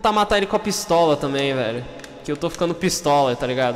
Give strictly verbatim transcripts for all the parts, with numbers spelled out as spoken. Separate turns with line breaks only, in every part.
Tá matar ele com a pistola também, velho. Que eu tô ficando pistola, tá ligado?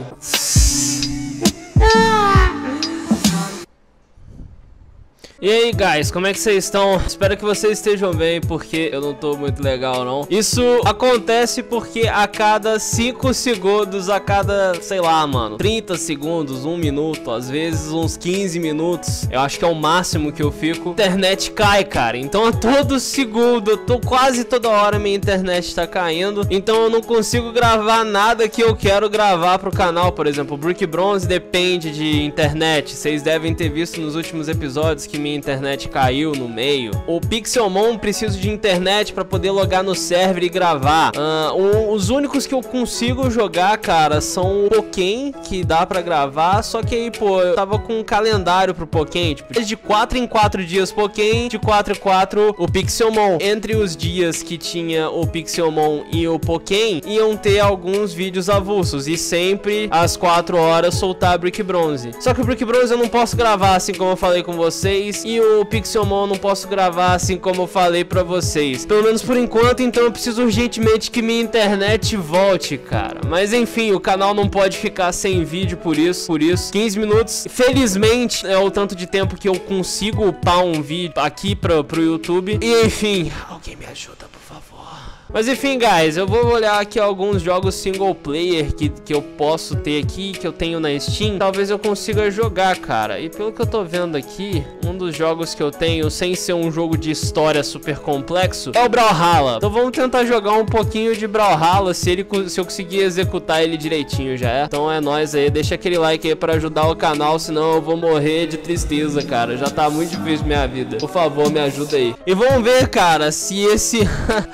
E aí, guys, como é que vocês estão? Espero que vocês estejam bem, porque eu não tô muito legal, não. Isso acontece porque a cada cinco segundos, a cada, sei lá, mano, trinta segundos, um minuto, às vezes uns quinze minutos, eu acho que é o máximo que eu fico, a internet cai, cara. Então a todo segundo, eu tô quase toda hora minha internet tá caindo, então eu não consigo gravar nada que eu quero gravar pro canal. Por exemplo, o Brick Bronze depende de internet. Vocês devem ter visto nos últimos episódios que minha internet caiu no meio. O Pixelmon preciso de internet pra poder logar no server e gravar. Uh, um, os únicos que eu consigo jogar, cara, são o Pokémon, que dá pra gravar. Só que aí, pô, eu tava com um calendário pro Pokémon, tipo, de quatro em quatro dias Pokémon, de quatro em quatro o Pixelmon. Entre os dias que tinha o Pixelmon e o Pokémon, iam ter alguns vídeos avulsos, e sempre às quatro horas soltar Brick Bronze. Só que o Brick Bronze eu não posso gravar, assim como eu falei com vocês, e o Pixelmon eu não posso gravar, assim como eu falei pra vocês. Pelo menos por enquanto, então eu preciso urgentemente que minha internet volte, cara. Mas enfim, o canal não pode ficar sem vídeo por isso, por isso. quinze minutos, felizmente, é o tanto de tempo que eu consigo upar um vídeo aqui pro, pro YouTube. E enfim, alguém me ajuda, por favor. Mas enfim, guys, eu vou olhar aqui alguns jogos single player que, que eu posso ter aqui, que eu tenho na Steam. Talvez eu consiga jogar, cara. E pelo que eu tô vendo aqui, um dos jogos que eu tenho, sem ser um jogo de história super complexo, é o Brawlhalla. Então vamos tentar jogar um pouquinho de Brawlhalla, se, ele, se eu conseguir executar ele direitinho, já é? Então é nóis aí, deixa aquele like aí pra ajudar o canal, senão eu vou morrer de tristeza, cara. Já tá muito difícil minha vida. Por favor, me ajuda aí. E vamos ver, cara, se esse...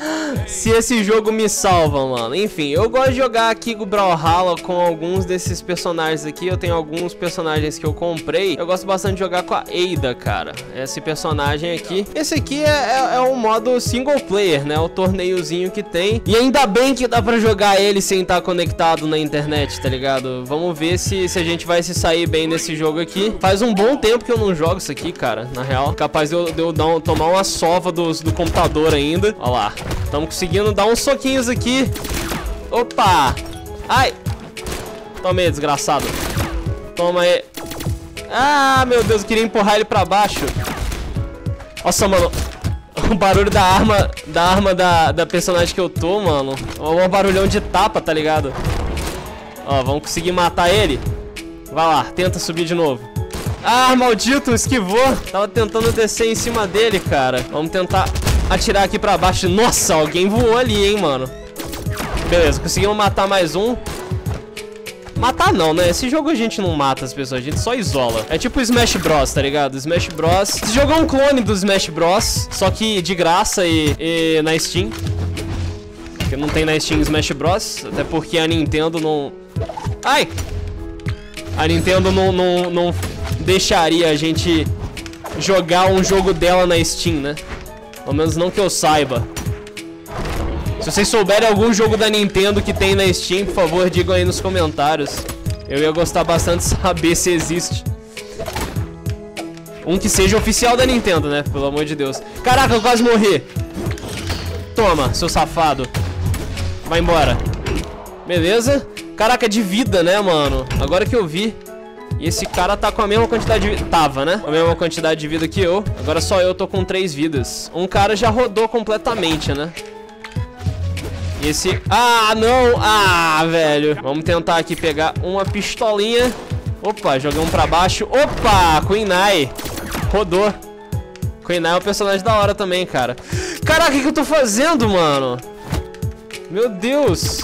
se esse jogo me salva, mano. Enfim, eu gosto de jogar aqui o Brawlhalla com alguns desses personagens aqui. Eu tenho alguns personagens que eu comprei. Eu gosto bastante de jogar com a Ada, cara. Esse personagem aqui. Esse aqui é, é, é um modo single player, né? O torneiozinho que tem. E ainda bem que dá pra jogar ele sem estar conectado na internet, tá ligado? Vamos ver se, se a gente vai se sair bem nesse jogo aqui. Faz um bom tempo que eu não jogo isso aqui, cara. Na real, capaz de eu, de eu dar um, tomar uma sova do, do computador ainda. Ó lá. Estamos conseguindo dar uns soquinhos aqui. Opa! Ai! Toma aí, desgraçado. Toma aí. Ah, meu Deus, eu queria empurrar ele pra baixo. Nossa, mano. O barulho da arma Da arma da, da personagem que eu tô, mano. É um barulhão de tapa, tá ligado? Ó, vamos conseguir matar ele. Vai lá, tenta subir de novo. Ah, maldito, esquivou. Tava tentando descer em cima dele, cara. Vamos tentar atirar aqui pra baixo. Nossa, alguém voou ali, hein, mano. Beleza, conseguimos matar mais um. Matar não, né? Esse jogo a gente não mata as pessoas, a gente só isola. É tipo o Smash Bros, tá ligado? Smash Bros. Esse jogo é um clone do Smash Bros, só que de graça e, e na Steam. Porque não tem na Steam Smash Bros, até porque a Nintendo não... Ai! A Nintendo não, não, não deixaria a gente jogar um jogo dela na Steam, né? Pelo menos não que eu saiba. Se vocês souberem algum jogo da Nintendo que tem na Steam, por favor, digam aí nos comentários. Eu ia gostar bastante de saber se existe. Um que seja oficial da Nintendo, né? Pelo amor de Deus. Caraca, eu quase morri. Toma, seu safado. Vai embora. Beleza? Caraca, de vida, né, mano? Agora que eu vi. E esse cara tá com a mesma quantidade de vida. Tava, né? A mesma quantidade de vida que eu. Agora só eu tô com três vidas. Um cara já rodou completamente, né? E esse... Ah, não! Ah, velho. Vamos tentar aqui pegar uma pistolinha. Opa, jogamos pra baixo. Opa, Kuinai. Rodou. Kuinai é um personagem da hora também, cara. Caraca, o que, que eu tô fazendo, mano? Meu Deus.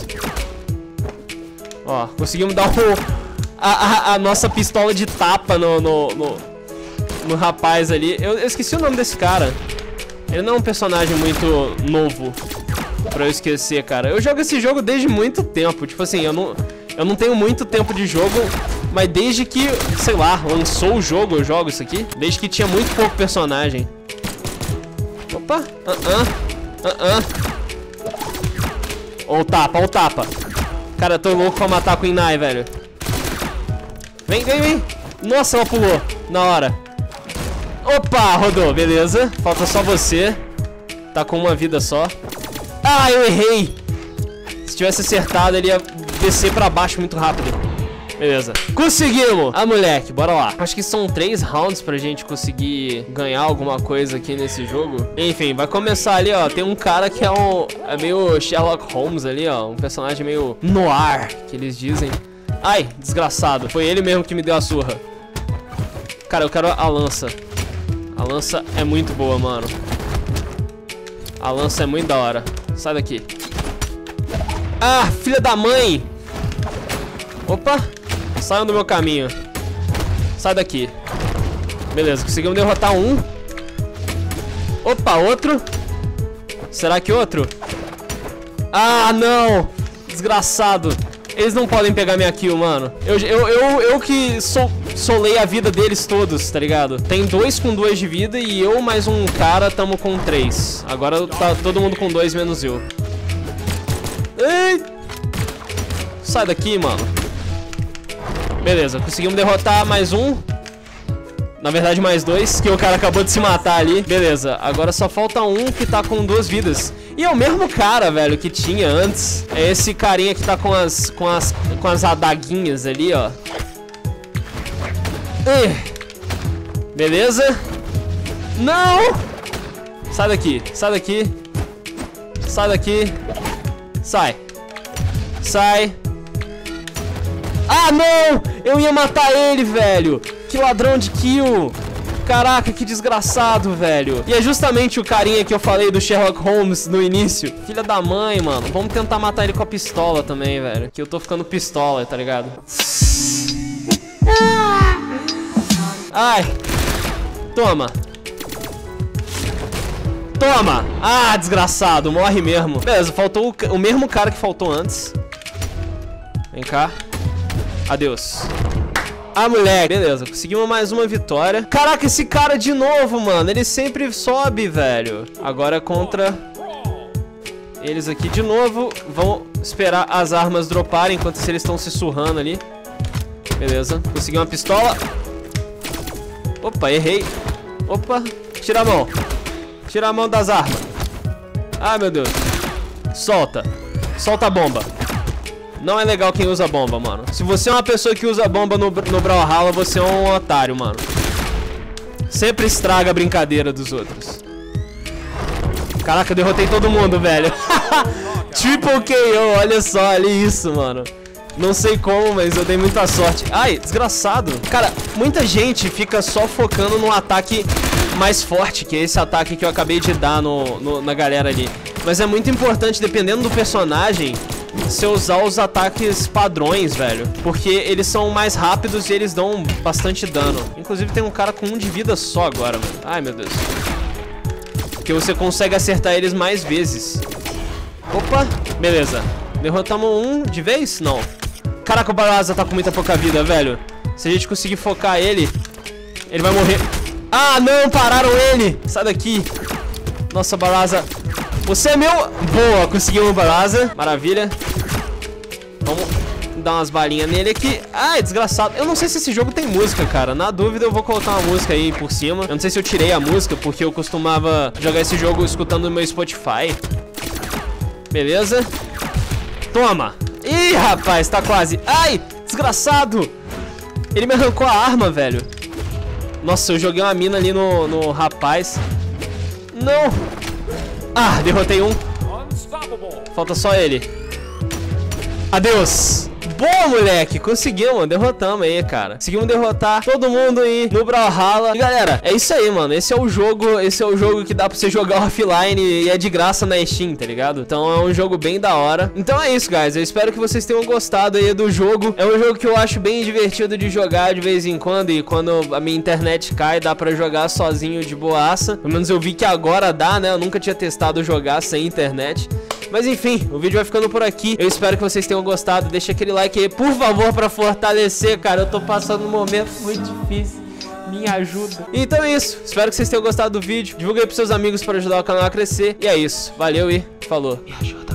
Ó, conseguimos dar o... A, a, a nossa pistola de tapa no, no, no, no rapaz ali. Eu, eu esqueci o nome desse cara. Ele não é um personagem muito novo pra eu esquecer, cara. Eu jogo esse jogo desde muito tempo. Tipo assim, eu não, eu não tenho muito tempo de jogo, mas desde que, sei lá, lançou o jogo eu jogo isso aqui. Desde que tinha muito pouco personagem. Opa, ah, ah, ah, ah. Ó o tapa, ó o tapa. Cara, eu tô louco pra matar com o Inai, velho. Vem, vem, vem. Nossa, ela pulou. Na hora. Opa, rodou. Beleza. Falta só você. Tá com uma vida só. Ah, eu errei. Se tivesse acertado, ele ia descer pra baixo muito rápido. Beleza. Conseguimos! Ah, moleque, bora lá. Acho que são três rounds pra gente conseguir ganhar alguma coisa aqui nesse jogo. Enfim, vai começar ali, ó. Tem um cara que é um... É meio Sherlock Holmes ali, ó. Um personagem meio noir, que eles dizem. Ai, desgraçado. Foi ele mesmo que me deu a surra. Cara, eu quero a lança. A lança é muito boa, mano. A lança é muito da hora. Sai daqui. Ah, filha da mãe! Opa! Saiam do meu caminho. Sai daqui. Beleza, conseguimos derrotar um. Opa, outro. Será que outro? Ah, não! Desgraçado. Eles não podem pegar minha kill, mano. Eu, eu, eu, eu que sol, solei a vida deles todos, tá ligado? Tem dois com duas de vida e eu mais um cara tamo com três. Agora tá todo mundo com dois menos eu. Ei! Sai daqui, mano. Beleza, conseguimos derrotar mais um. Na verdade, mais dois, que o cara acabou de se matar ali. Beleza, agora só falta um que tá com duas vidas. E é o mesmo cara, velho, que tinha antes. É esse carinha que tá com as, com as, com as adaguinhas ali, ó. Beleza. Não! Sai daqui, sai daqui. Sai daqui. Sai. Sai. Ah, não! Eu ia matar ele, velho. Que ladrão de kill. Caraca, que desgraçado, velho. E é justamente o carinha que eu falei do Sherlock Holmes no início. Filha da mãe, mano. Vamos tentar matar ele com a pistola também, velho. Que eu tô ficando pistola, tá ligado? Ai. Toma. Toma. Ah, desgraçado. Morre mesmo. Beleza, faltou o, o mesmo cara que faltou antes. Vem cá. Adeus. Ah, moleque. Beleza, conseguimos mais uma vitória. Caraca, esse cara de novo, mano. Ele sempre sobe, velho. Agora é contra eles aqui de novo. Vamos esperar as armas droparem enquanto eles estão se surrando ali. Beleza, consegui uma pistola. Opa, errei. Opa, tira a mão. Tira a mão das armas. Ah, meu Deus. Solta. Solta a bomba. Não é legal quem usa bomba, mano. Se você é uma pessoa que usa bomba no, no Brawlhalla, você é um otário, mano. Sempre estraga a brincadeira dos outros. Caraca, eu derrotei todo mundo, velho. Triple K O, olha só, olha isso, mano. Não sei como, mas eu dei muita sorte. Ai, desgraçado. Cara, muita gente fica só focando no ataque mais forte, que é esse ataque que eu acabei de dar no, no, na galera ali. Mas é muito importante, dependendo do personagem, você usar os ataques padrões, velho. Porque eles são mais rápidos e eles dão bastante dano. Inclusive tem um cara com um de vida só agora, mano. Ai, meu Deus. Porque você consegue acertar eles mais vezes. Opa, beleza. Derrotamos um de vez? Não. Caraca, o Barraza tá com muita pouca vida, velho. Se a gente conseguir focar ele, ele vai morrer. Ah, não, pararam ele. Sai daqui. Nossa, Barraza. Você é meu... Boa, conseguimos o Barraza. Maravilha. Vamos dar umas balinhas nele aqui. Ai, desgraçado. Eu não sei se esse jogo tem música, cara. Na dúvida, eu vou colocar uma música aí por cima. Eu não sei se eu tirei a música, porque eu costumava jogar esse jogo escutando no meu Spotify. Beleza. Toma. Ih, rapaz, tá quase. Ai, desgraçado. Ele me arrancou a arma, velho. Nossa, eu joguei uma mina ali no, no rapaz. Não. Ah, derrotei um. Falta só ele. Adeus. Boa, moleque. Conseguimos, derrotamos aí, cara. Conseguimos derrotar todo mundo aí no Brawlhalla. E, galera, é isso aí, mano. Esse é o jogo, esse é o jogo que dá pra você jogar offline e é de graça na Steam, tá ligado? Então é um jogo bem da hora. Então é isso, guys. Eu espero que vocês tenham gostado aí do jogo. É um jogo que eu acho bem divertido de jogar de vez em quando. E quando a minha internet cai, dá pra jogar sozinho de boaça. Pelo menos eu vi que agora dá, né? Eu nunca tinha testado jogar sem internet. Mas enfim, o vídeo vai ficando por aqui. Eu espero que vocês tenham gostado. Deixa aquele like aí, por favor, pra fortalecer, cara. Eu tô passando um momento muito difícil. Me ajuda. Então é isso. Espero que vocês tenham gostado do vídeo. Divulga aí pros seus amigos pra ajudar o canal a crescer. E é isso. Valeu e falou. Me ajuda.